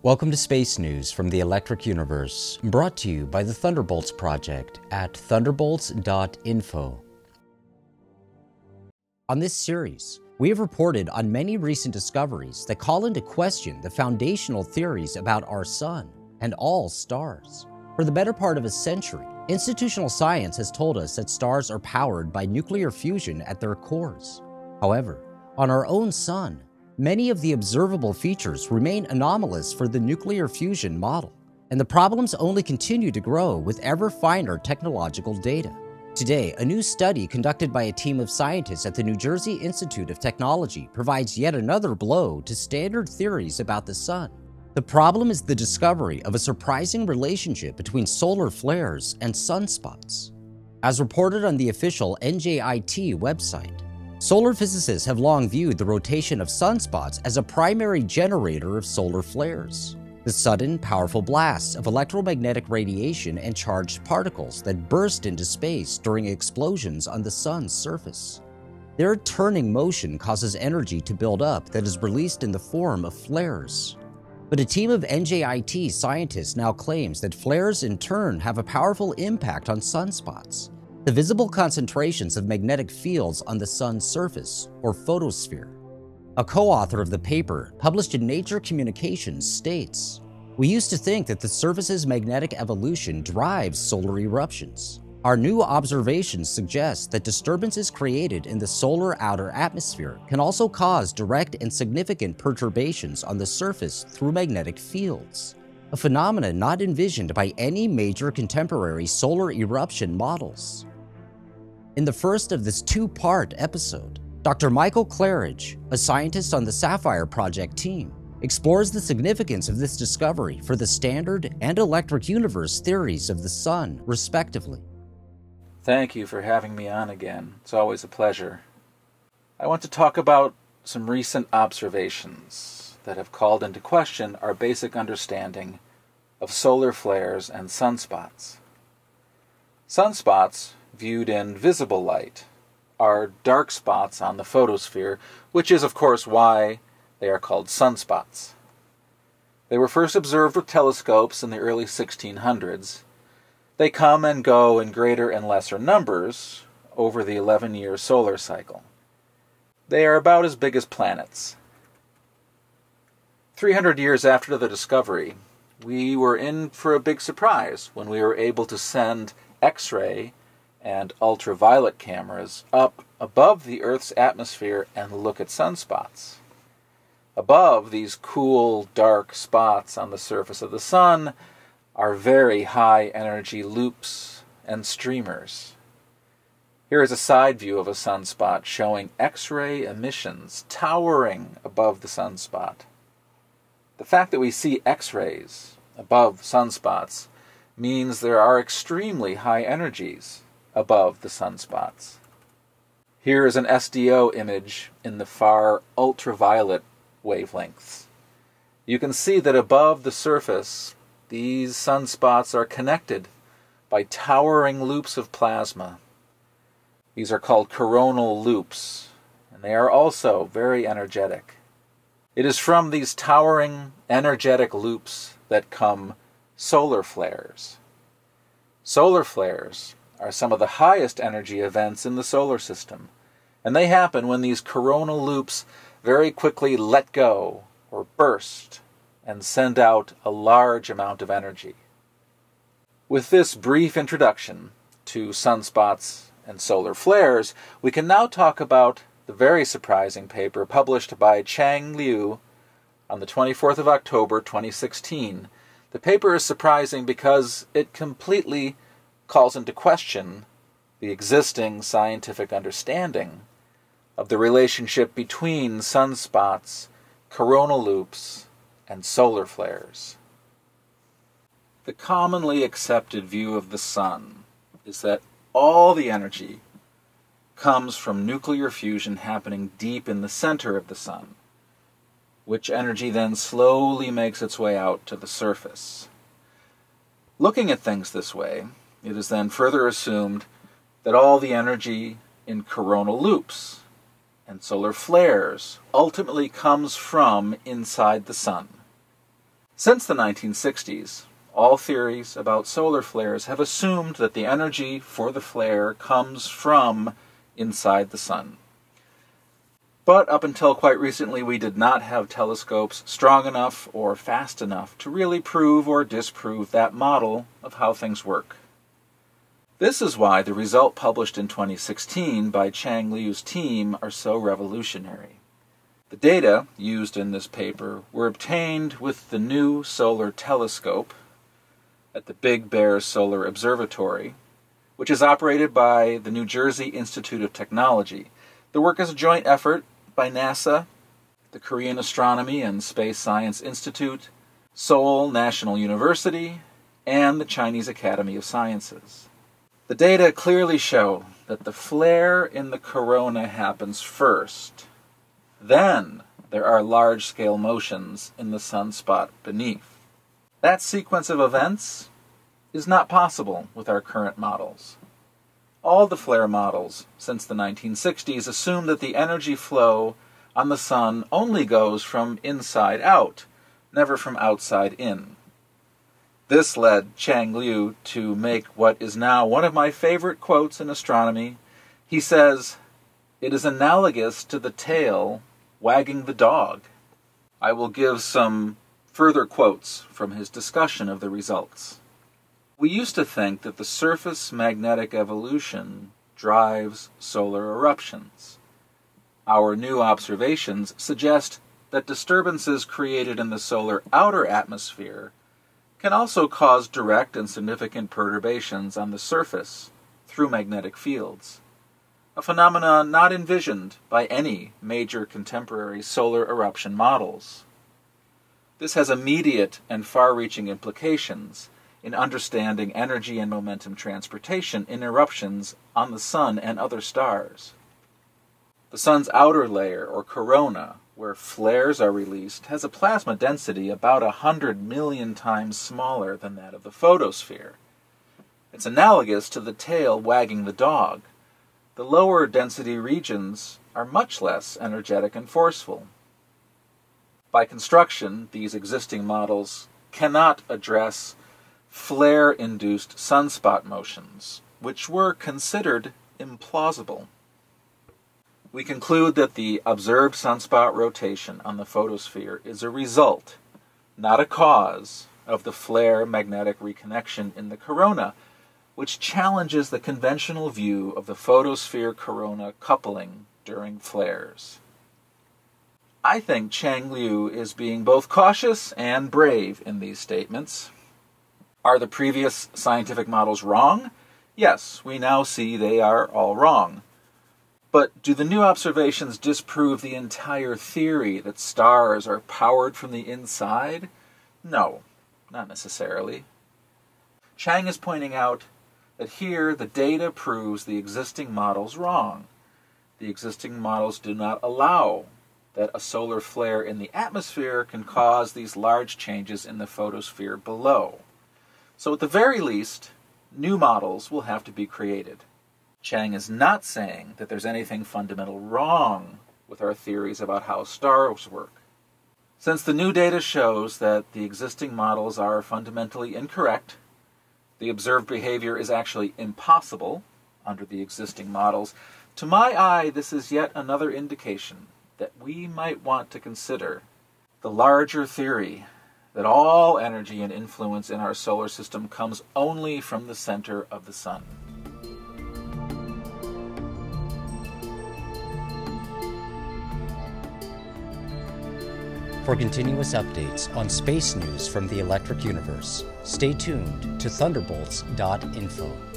Welcome to Space News from the Electric Universe, brought to you by the Thunderbolts project at thunderbolts.info. On this series, we have reported on many recent discoveries that call into question the foundational theories about our sun and all stars. For the better part of a century, institutional science has told us that stars are powered by nuclear fusion at their cores. However, on our own sun, many of the observable features remain anomalous for the nuclear fusion model, and the problems only continue to grow with ever finer technological data. Today, a new study conducted by a team of scientists at the New Jersey Institute of Technology provides yet another blow to standard theories about the sun. The problem is the discovery of a surprising relationship between solar flares and sunspots. As reported on the official NJIT website, solar physicists have long viewed the rotation of sunspots as a primary generator of solar flares, the sudden, powerful blasts of electromagnetic radiation and charged particles that burst into space during explosions on the sun's surface. Their turning motion causes energy to build up that is released in the form of flares. But a team of NJIT scientists now claims that flares in turn have a powerful impact on sunspots, the visible concentrations of magnetic fields on the sun's surface, or photosphere. A co-author of the paper, published in Nature Communications, states, "We used to think that the surface's magnetic evolution drives solar eruptions. Our new observations suggest that disturbances created in the solar outer atmosphere can also cause direct and significant perturbations on the surface through magnetic fields, a phenomenon not envisioned by any major contemporary solar eruption models." In the first of this two-part episode, Dr. Michael Clarage, a scientist on the SAFIRE project team, explores the significance of this discovery for the standard and electric universe theories of the sun, respectively. Thank you for having me on again. It's always a pleasure. I want to talk about some recent observations that have called into question our basic understanding of solar flares and sunspots. Sunspots, viewed in visible light, are dark spots on the photosphere, which is of course why they are called sunspots. They were first observed with telescopes in the early 1600s. They come and go in greater and lesser numbers over the 11-year solar cycle. They are about as big as planets. 300 years after the discovery, we were in for a big surprise when we were able to send X-ray and ultraviolet cameras up above the Earth's atmosphere and look at sunspots. Above these cool, dark spots on the surface of the sun are very high-energy loops and streamers. Here is a side view of a sunspot showing X-ray emissions towering above the sunspot. The fact that we see X-rays above sunspots means there are extremely high energies above the sunspots. Here is an SDO image in the far ultraviolet wavelengths. You can see that above the surface, these sunspots are connected by towering loops of plasma. These are called coronal loops, and they are also very energetic. It is from these towering, energetic loops that come solar flares. Solar flares are some of the highest energy events in the solar system, and they happen when these coronal loops very quickly let go or burst and send out a large amount of energy. With this brief introduction to sunspots and solar flares, we can now talk about the very surprising paper published by Chang Liu on the 24th of October 2016. The paper is surprising because it completely calls into question the existing scientific understanding of the relationship between sunspots, coronal loops, and solar flares. The commonly accepted view of the sun is that all the energy comes from nuclear fusion happening deep in the center of the sun, which energy then slowly makes its way out to the surface. Looking at things this way, it is then further assumed that all the energy in coronal loops and solar flares ultimately comes from inside the sun. Since the 1960s, all theories about solar flares have assumed that the energy for the flare comes from inside the sun. But up until quite recently, we did not have telescopes strong enough or fast enough to really prove or disprove that model of how things work. This is why the result published in 2016 by Chang Liu's team are so revolutionary. The data used in this paper were obtained with the new solar telescope at the Big Bear Solar Observatory, which is operated by the New Jersey Institute of Technology. The work is a joint effort by NASA, the Korean Astronomy and Space Science Institute, Seoul National University, and the Chinese Academy of Sciences. The data clearly show that the flare in the corona happens first. Then there are large-scale motions in the sunspot beneath. That sequence of events is not possible with our current models. All the flare models since the 1960s assume that the energy flow on the sun only goes from inside out, never from outside in. This led Chang Liu to make what is now one of my favorite quotes in astronomy. He says, "It is analogous to the tail wagging the dog." I will give some further quotes from his discussion of the results. We used to think that the surface magnetic evolution drives solar eruptions. Our new observations suggest that disturbances created in the solar outer atmosphere can also cause direct and significant perturbations on the surface through magnetic fields, a phenomenon not envisioned by any major contemporary solar eruption models. This has immediate and far-reaching implications in understanding energy and momentum transportation in eruptions on the sun and other stars. The sun's outer layer, or corona, where flares are released, has a plasma density about 100 million times smaller than that of the photosphere. It's analogous to the tail wagging the dog. The lower density regions are much less energetic and forceful. By construction, these existing models cannot address flare-induced sunspot motions, which were considered implausible. We conclude that the observed sunspot rotation on the photosphere is a result, not a cause, of the flare magnetic reconnection in the corona, which challenges the conventional view of the photosphere-corona coupling during flares. I think Chang Liu is being both cautious and brave in these statements. Are the previous scientific models wrong? Yes, we now see they are all wrong. But do the new observations disprove the entire theory that stars are powered from the inside? No, not necessarily. Chang is pointing out that here the data proves the existing models wrong. The existing models do not allow that a solar flare in the atmosphere can cause these large changes in the photosphere below. So at the very least, new models will have to be created. Chang is not saying that there's anything fundamental wrong with our theories about how stars work. Since the new data shows that the existing models are fundamentally incorrect, the observed behavior is actually impossible under the existing models, to my eye this is yet another indication that we might want to consider the larger theory that all energy and influence in our solar system comes only from the center of the sun. For continuous updates on space news from the electric universe, stay tuned to thunderbolts.info.